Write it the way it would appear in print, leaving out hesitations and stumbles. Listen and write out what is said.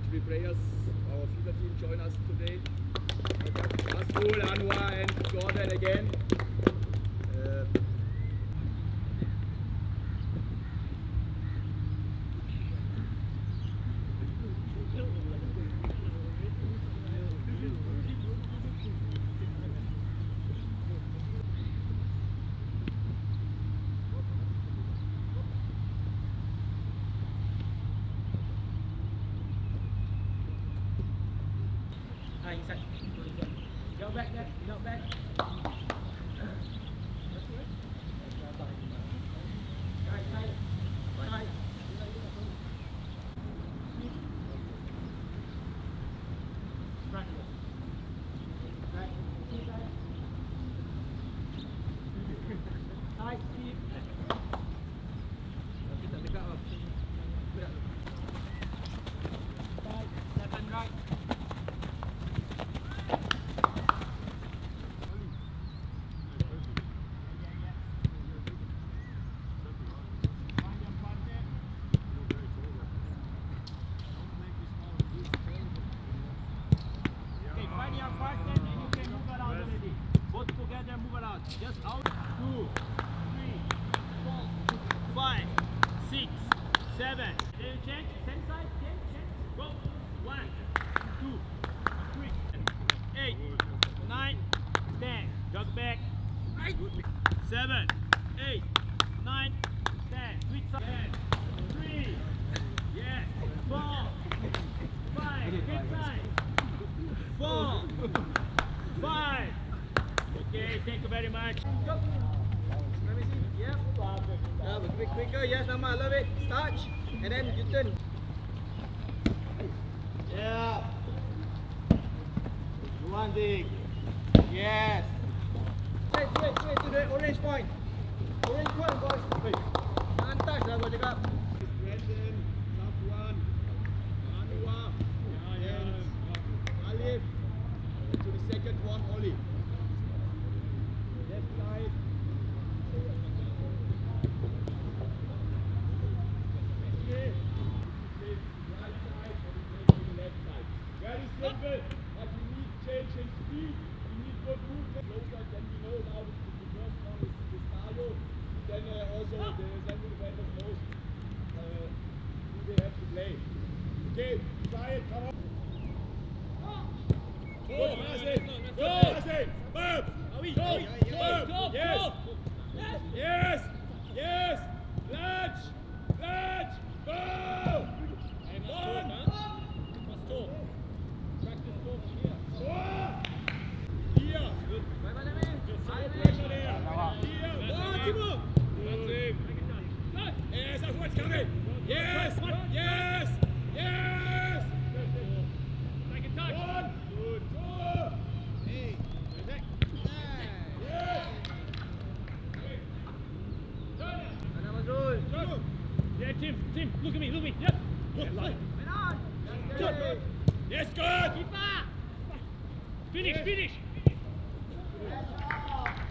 three players, our feeder team, join us today. Rasul, Anwar and Gordon again. Inside. Go back there. Go back. Right, right. Right. Right. Right. Right. Keep. Kita dekat lah. Right. Left and right. Just out. 2, 3, 4, 5, 6, 7. Then you change. Same side. Change. Go. 1, 2, 3, 8, 9, 10. Jog back. 7, 8, 9, 10. Switch side. 3. Yes. 4, 5. Get side. 4, 5. Okay, thank you very much. Go. Let me see. Yep. Quicker. Yes, Nama. Love it. Starch. And then you turn. Yeah. One thing. Yes. Straight to the orange point. Orange point, boys. Jangan touch lah, gua cakap. Brandon, Safwan, Anwar, and Alif. To the second one, Oli. Left side. Okay. Right side, to the left side. Very simple, but you need change in speed. You need good movement. Closer than we know now. The first one is Mario. Then also the second defender knows who they have to play. Okay, try it. Come on. Good passing. Good passing. Boom. Go! Yes! Yes! Yes! Lunge! Lunge! Go! One! Must talk. Practice talk here. Here! Good. High pressure there. Here! One, Timo! Yes, that's what's coming! Yes! Yes! Yes! Second touch! One! Good. Go! Hey! Yeah, Tim, look at me, Yep. Good. Yes, good. Finish.